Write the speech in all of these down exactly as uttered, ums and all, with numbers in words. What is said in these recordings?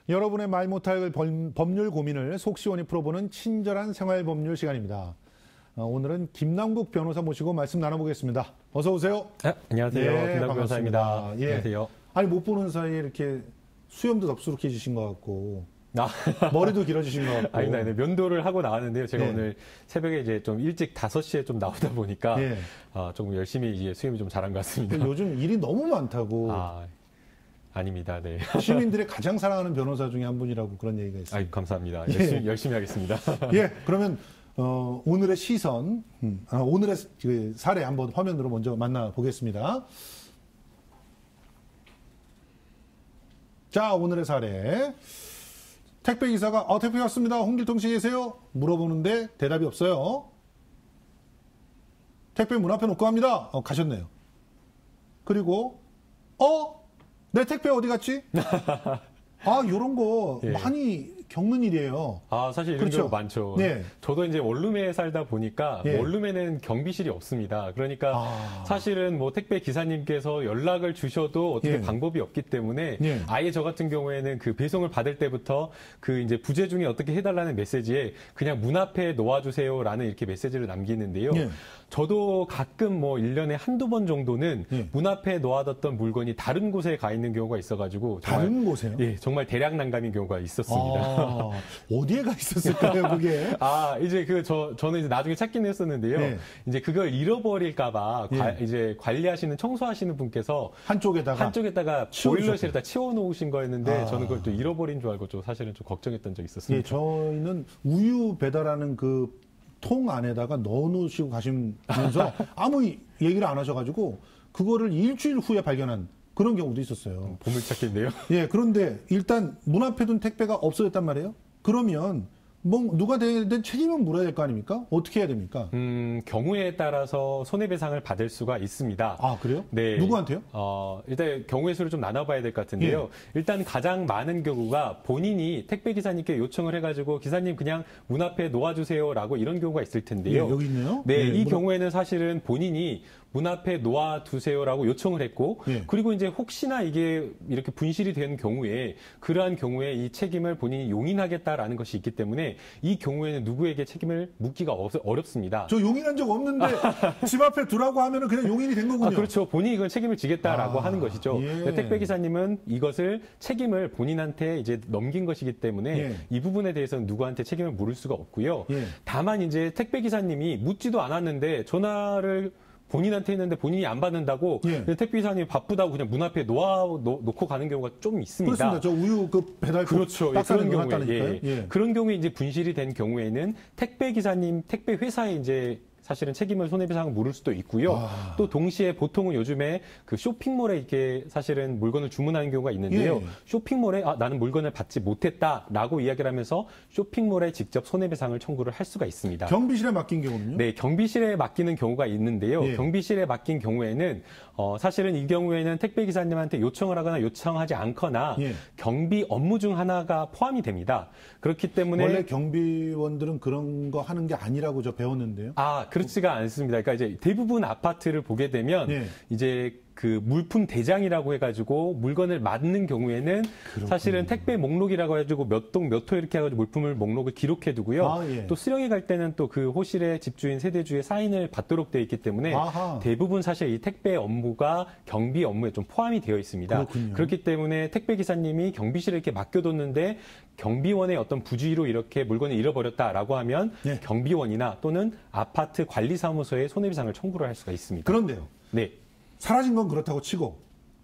여러분의 말 못할 법률 고민을 속 시원히 풀어보는 친절한 생활법률 시간입니다. 오늘은 김남국 변호사 모시고 말씀 나눠보겠습니다. 어서 오세요. 네, 안녕하세요. 네, 김남국 변호사입니다. 예. 안녕하세요. 아니 못 보는 사이에 이렇게 수염도 덥수룩해지신 것 같고 아. 머리도 길어지신 것 같고. 아니다, 네, 면도를 하고 나왔는데요. 제가 네. 오늘 새벽에 이제 좀 일찍 다섯 시에 좀 나오다 보니까 네. 어, 조금 열심히 이제 수염이 좀 자란 것 같습니다. 요즘 일이 너무 많다고. 아, 아닙니다. 네. 시민들의 가장 사랑하는 변호사 중에 한 분이라고 그런 얘기가 있어요. 아이, 감사합니다. 예. 열심히, 열심히 하겠습니다. 예, 그러면 어, 오늘의 시선, 음, 아, 오늘의 그 사례 한번 화면으로 먼저 만나보겠습니다. 자, 오늘의 사례. 택배기사가 어, 택배 왔습니다. 홍길동 씨 계세요? 물어보는데 대답이 없어요. 택배 문 앞에 놓고 갑니다. 어, 가셨네요. 그리고 어? 내 택배 어디 갔지? 아, 요런 거 예. 많이 겪는 일이에요. 아, 사실 이런 그렇죠. 경우 많죠. 네. 저도 이제 원룸에 살다 보니까 예. 원룸에는 경비실이 없습니다. 그러니까 아. 사실은 뭐 택배 기사님께서 연락을 주셔도 어떻게 예. 방법이 없기 때문에 예. 아예 저 같은 경우에는 그 배송을 받을 때부터 그 이제 부재 중에 어떻게 해달라는 메시지에 그냥 문 앞에 놓아주세요라는 이렇게 메시지를 남기는데요. 예. 저도 가끔 뭐 일 년에 한두 번 정도는 예. 문 앞에 놓아뒀던 물건이 다른 곳에 가 있는 경우가 있어가지고 정말, 다른 곳에요? 예, 정말 대략 난감인 경우가 있었습니다. 아, 어디에 가 있었을까요, 그게? 아, 이제 그, 저, 저는 이제 나중에 찾긴 했었는데요. 네. 이제 그걸 잃어버릴까봐, 예. 과- 이제 관리하시는, 청소하시는 분께서 한쪽에다가. 한쪽에다가 치워주셨구나. 보일러실에다 치워놓으신 거였는데, 아. 저는 그걸 또 잃어버린 줄 알고 좀 사실은 좀 걱정했던 적이 예, 있었습니다. 저희는 우유 배달하는 그 통 안에다가 넣어놓으시고 가시면서 아무 이- 얘기를 안 하셔가지고 그거를 일주일 후에 발견한 그런 경우도 있었어요. 보물찾기인데요. 예, 그런데 일단 문 앞에 둔 택배가 없어졌단 말이에요. 그러면 뭐 누가 되든 책임은 물어야 될 거 아닙니까? 어떻게 해야 됩니까? 음, 경우에 따라서 손해배상을 받을 수가 있습니다. 아, 그래요? 네. 누구한테요? 어, 일단 경우의 수를 좀 나눠봐야 될 것 같은데요. 예. 일단 가장 많은 경우가 본인이 택배기사님께 요청을 해가지고 기사님 그냥 문 앞에 놓아주세요라고 이런 경우가 있을 예, 텐데요. 여기 있네요. 네, 예, 이 문 앞- 경우에는 사실은 본인이 문 앞에 놓아두세요라고 요청을 했고, 예. 그리고 이제 혹시나 이게 이렇게 분실이 되는 경우에 그러한 경우에 이 책임을 본인이 용인하겠다라는 것이 있기 때문에 이 경우에는 누구에게 책임을 묻기가 어- 어렵습니다. 저 용인한 적 없는데 집 앞에 두라고 하면은 그냥 용인이 된 거군요. 아, 그렇죠. 본인이 이건 책임을 지겠다라고 아, 하는 것이죠. 예. 근데 택배 기사님은 이것을 책임을 본인한테 이제 넘긴 것이기 때문에 예. 이 부분에 대해서는 누구한테 책임을 물을 수가 없고요. 예. 다만 이제 택배 기사님이 묻지도 않았는데 전화를 본인한테 했는데 본인이 안 받는다고 예. 근데 택배 기사님이 바쁘다고 그냥 문 앞에 놓아 놓, 놓고 가는 경우가 좀 있습니다. 그렇습니다. 저 우유 그 배달 그렇죠. 예, 박스는 그런 경우에 놨다니까요. 예, 예. 그런 경우에 이제 분실이 된 경우에는 택배 기사님, 택배 회사에 이제 사실은 책임을 손해배상을 물을 수도 있고요. 아. 또 동시에 보통은 요즘에 그 쇼핑몰에 이렇게 사실은 물건을 주문하는 경우가 있는데요. 예. 쇼핑몰에 아, 나는 물건을 받지 못했다라고 이야기를 하면서 쇼핑몰에 직접 손해배상을 청구를 할 수가 있습니다. 경비실에 맡긴 경우는요? 네, 경비실에 맡기는 경우가 있는데요. 예. 경비실에 맡긴 경우에는 어, 사실은 이 경우에는 택배 기사님한테 요청을 하거나 요청하지 않거나 예. 경비 업무 중 하나가 포함이 됩니다. 그렇기 때문에 원래 경비원들은 그런 거 하는 게 아니라고 저 배웠는데요. 아, 그렇지가 않습니다. 그러니까 이제 대부분 아파트를 보게 되면 예. 이제 그 물품 대장이라고 해가지고 물건을 맡는 경우에는 그렇군요. 사실은 택배 목록이라고 해가지고 몇 동 몇 호 이렇게 해가지고 물품을 목록을 기록해두고요. 아, 예. 또 수령이 갈 때는 또 그 호실의 집주인 세대주의 사인을 받도록 되어 있기 때문에 아하. 대부분 사실 이 택배 업무가 경비 업무에 좀 포함이 되어 있습니다. 그렇군요. 그렇기 때문에 택배 기사님이 경비실에 이렇게 맡겨뒀는데 경비원의 어떤 부주의로 이렇게 물건을 잃어버렸다라고 하면 예. 경비원이나 또는 아파트 관리사무소에 손해배상을 청구를 할 수가 있습니다. 그런데요. 네, 사라진 건 그렇다고 치고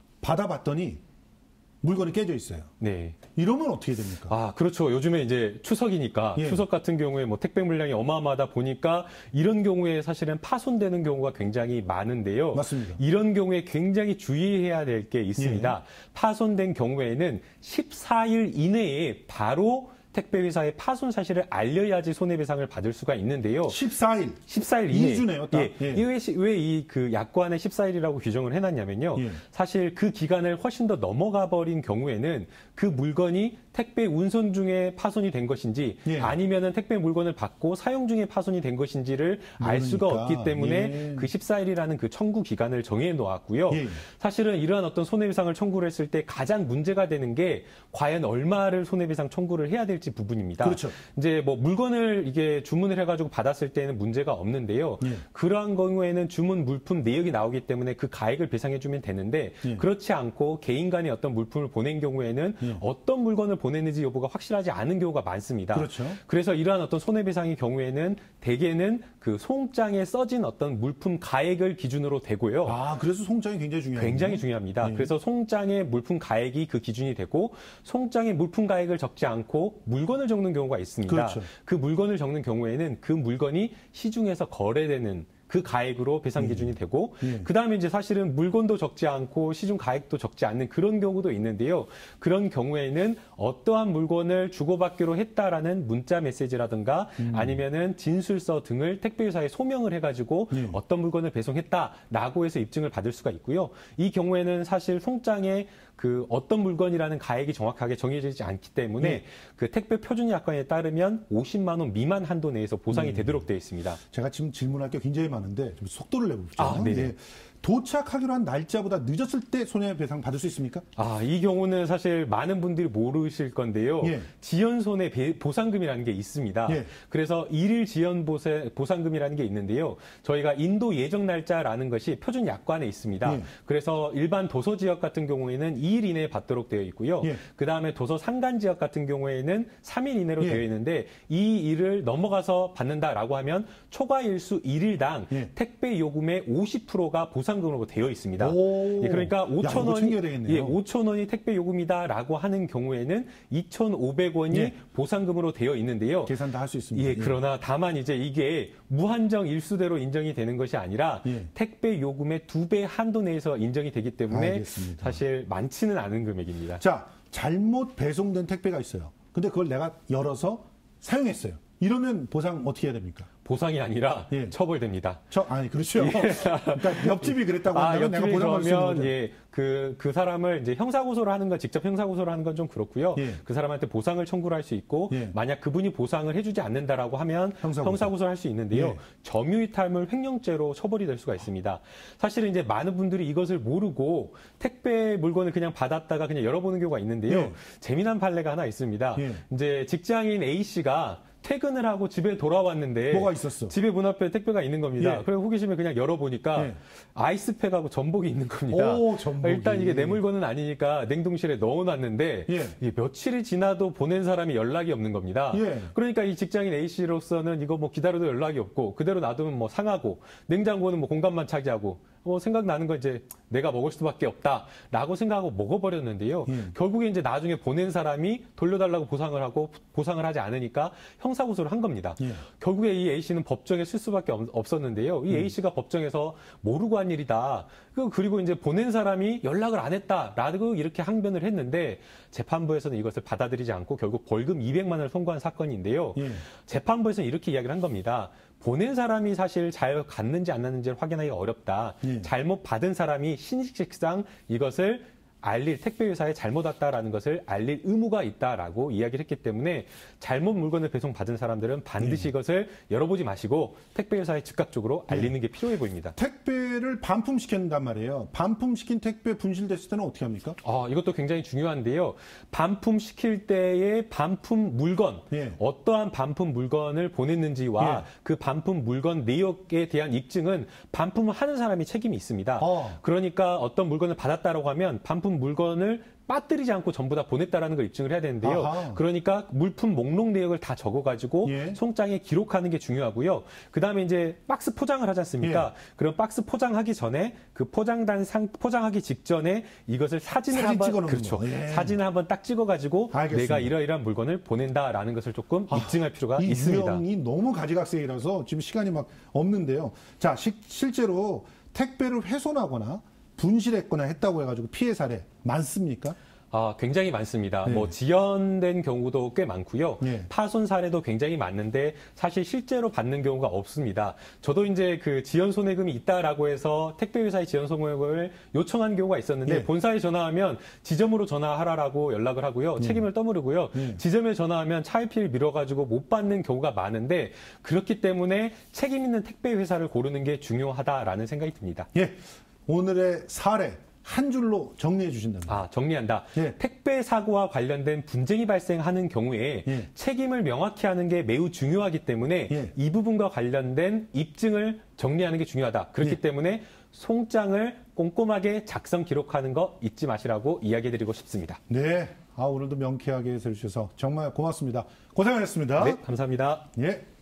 받아봤더니 물건이 깨져 있어요. 네. 이러면 어떻게 됩니까? 아, 그렇죠. 요즘에 이제 추석이니까 예. 추석 같은 경우에 뭐 택배 물량이 어마어마하다 보니까 이런 경우에 사실은 파손되는 경우가 굉장히 많은데요. 맞습니다. 이런 경우에 굉장히 주의해야 될 게 있습니다. 예. 파손된 경우에는 십사 일 이내에 바로 택배 회사에 파손 사실을 알려야지 손해배상을 받을 수가 있는데요. 십사 일. 십사 일 이내. 이 주네요, 딱. 예. 예. 왜 이 그 약관에 십사 일이라고 규정을 해놨냐면요. 예. 사실 그 기간을 훨씬 더 넘어가 버린 경우에는 그 물건이 택배 운송 중에 파손이 된 것인지 예. 아니면은 택배 물건을 받고 사용 중에 파손이 된 것인지를 알 수가 모르니까. 없기 때문에 예. 그 십사 일이라는 그 청구 기간을 정해 놓았고요. 예. 사실은 이러한 어떤 손해배상을 청구를 했을 때 가장 문제가 되는 게 과연 얼마를 손해배상 청구를 해야 될지 부분입니다. 그렇죠. 이제 뭐 물건을 이게 주문을 해가지고 받았을 때는 문제가 없는데요. 예. 그러한 경우에는 주문 물품 내역이 나오기 때문에 그 가액을 배상해주면 되는데 예. 그렇지 않고 개인 간에 어떤 물품을 보낸 경우에는 예. 어떤 물건을 보냈는지 여부가 확실하지 않은 경우가 많습니다. 그렇죠. 그래서 이러한 어떤 손해배상의 경우에는 대개는 그 송장에 써진 어떤 물품 가액을 기준으로 되고요. 아, 그래서 송장이 굉장히 중요해요. 굉장히 중요합니다. 예. 그래서 송장의 물품 가액이 그 기준이 되고 송장의 물품 가액을 적지 않고 물건을 적는 경우가 있습니다. 그렇죠. 그 물건을 적는 경우에는 그 물건이 시중에서 거래되는 그 가액으로 배상 기준이 되고 예. 그다음에 이제 사실은 물건도 적지 않고 시중 가액도 적지 않는 그런 경우도 있는데요. 그런 경우에는 어떠한 물건을 주고받기로 했다라는 문자 메시지라든가 음. 아니면은 진술서 등을 택배회사에 소명을 해가지고 예. 어떤 물건을 배송했다라고 해서 입증을 받을 수가 있고요. 이 경우에는 사실 송장에 그 어떤 물건이라는 가액이 정확하게 정해지지 않기 때문에 예. 그 택배 표준 약관에 따르면 오십만 원 미만 한도 내에서 보상이 음. 되도록 되어 있습니다. 제가 지금 질문할 게 굉장히 많은데 좀 속도를 내봅시다. 아, 네네. 예. 도착하기로 한 날짜보다 늦었을 때 손해배상 받을 수 있습니까? 아, 이 경우는 사실 많은 분들이 모르실 건데요. 예. 지연 손해 배- 보상금이라는 게 있습니다. 예. 그래서 일일 지연 보세- 보상금이라는 게 있는데요. 저희가 인도 예정 날짜라는 것이 표준 약관에 있습니다. 예. 그래서 일반 도서 지역 같은 경우에는 이 일 이내에 받도록 되어 있고요. 예. 그다음에 도서 상간 지역 같은 경우에는 삼 일 이내로 예. 되어 있는데 이 일을 넘어가서 받는다라고 하면 초과 일수 일 일당 예. 택배 요금의 오십 퍼센트가 보상금으로 되어 있습니다. 오. 예, 그러니까 야, 오천 이거 원이 챙겨야 되겠네요. 예, 오천 원이 택배 요금이다라고 하는 경우에는 이천오백 원이 예. 보상금으로 되어 있는데요. 계산 다 할 수 있습니다. 예, 그러나 다만 이제 이게 무한정 일수대로 인정이 되는 것이 아니라 예. 택배 요금의 두 배 한도 내에서 인정이 되기 때문에 알겠습니다. 사실 많지는 않은 금액입니다. 자, 잘못 배송된 택배가 있어요. 근데 그걸 내가 열어서 사용했어요. 이러면 보상 어떻게 해야 됩니까? 보상이 아니라 예. 처벌됩니다. 저 아니 그렇죠. 그러니까 옆집이 그랬다고 아, 한다면 내가 옆집이 보상할 수 있는 그러면 거죠. 예, 그, 그 사람을 이제 형사고소를 하는 건 직접 형사고소를 하는 건 좀 그렇고요. 예. 그 사람한테 보상을 청구를 할 수 있고 예. 만약 그분이 보상을 해주지 않는다라고 하면 형사고소. 형사고소를 할 수 있는데요. 예. 점유이탈물 횡령죄로 처벌이 될 수가 있습니다. 사실은 이제 많은 분들이 이것을 모르고 택배 물건을 그냥 받았다가 그냥 열어보는 경우가 있는데요. 예. 재미난 판례가 하나 있습니다. 예. 이제 직장인 A 씨가 퇴근을 하고 집에 돌아왔는데 뭐가 있었어? 집에 문 앞에 택배가 있는 겁니다. 예. 그리고 호기심에 그냥 열어보니까 예. 아이스팩하고 전복이 있는 겁니다. 오, 전복이. 일단 이게 내 물건은 아니니까 냉동실에 넣어놨는데 예. 이게 며칠이 지나도 보낸 사람이 연락이 없는 겁니다. 예. 그러니까 이 직장인 A 씨로서는 이거 뭐 기다려도 연락이 없고 그대로 놔두면 뭐 상하고 냉장고는 뭐 공간만 차지하고 뭐 생각나는 건 이제 내가 먹을 수밖에 없다라고 생각하고 먹어버렸는데요. 예. 결국에 이제 나중에 보낸 사람이 돌려달라고 보상을 하고 보상을 하지 않으니까 형사고소를 한 겁니다. 예. 결국에 이 A 씨는 법정에 쓸 수밖에 없- 없었는데요. 이 음. A 씨가 법정에서 모르고 한 일이다. 그- 그리고 이제 보낸 사람이 연락을 안 했다라고 이렇게 항변을 했는데 재판부에서는 이것을 받아들이지 않고 결국 벌금 이백만 원을 선고한 사건인데요. 예. 재판부에서는 이렇게 이야기를 한 겁니다. 보낸 사람이 사실 잘 갔는지 안 갔는지를 확인하기가 어렵다. 예. 잘못 받은 사람이 신식식상 이것을 알릴 택배회사에 잘못 왔다라는 것을 알릴 의무가 있다라고 이야기를 했기 때문에 잘못 물건을 배송받은 사람들은 반드시 예. 이것을 열어보지 마시고 택배회사에 즉각적으로 알리는 게 필요해 보입니다. 택배를 반품시켰단 말이에요. 반품시킨 택배 분실됐을 때는 어떻게 합니까? 아, 이것도 굉장히 중요한데요. 반품시킬 때의 반품 물건, 예. 어떠한 반품 물건을 보냈는지와 예. 그 반품 물건 내역에 대한 입증은 반품을 하는 사람이 책임이 있습니다. 어. 그러니까 어떤 물건을 받았다라고 하면 반품 물건을 빠뜨리지 않고 전부 다 보냈다라는 걸 입증을 해야 되는데요. 아하. 그러니까 물품 목록 내역을 다 적어가지고 예. 송장에 기록하는 게 중요하고요. 그 다음에 이제 박스 포장을 하지 않습니까? 예. 그럼 박스 포장하기 전에 그 포장단 상 포장하기 직전에 이것을 사진을 사진 한번 찍어놓는 그렇죠. 거. 예. 사진을 한번 딱 찍어가지고 알겠습니다. 내가 이러이러한 물건을 보낸다라는 것을 조금 아, 입증할 필요가 이 있습니다. 유형이 너무 가지각색이라서 지금 시간이 막 없는데요. 자, 시, 실제로 택배를 훼손하거나 분실했거나 했다고 해가지고 피해 사례 많습니까? 아, 굉장히 많습니다. 네. 뭐 지연된 경우도 꽤 많고요. 네. 파손 사례도 굉장히 많은데 사실 실제로 받는 경우가 없습니다. 저도 이제 그 지연 손해금이 있다라고 해서 택배 회사의 지연 손해금을 요청한 경우가 있었는데 네. 본사에 전화하면 지점으로 전화하라라고 연락을 하고요. 책임을 떠무르고요. 네. 지점에 전화하면 차일피일 미뤄가지고 못 받는 경우가 많은데 그렇기 때문에 책임 있는 택배 회사를 고르는 게 중요하다라는 생각이 듭니다. 예. 오늘의 사례 한 줄로 정리해 주신다면. 아, 정리한다. 예. 택배 사고와 관련된 분쟁이 발생하는 경우에 예. 책임을 명확히 하는 게 매우 중요하기 때문에 예. 이 부분과 관련된 입증을 정리하는 게 중요하다. 그렇기 예. 때문에 송장을 꼼꼼하게 작성 기록하는 거 잊지 마시라고 이야기해 드리고 싶습니다. 네. 아, 오늘도 명쾌하게 해서 주셔서 정말 고맙습니다. 고생하셨습니다. 네, 감사합니다. 예.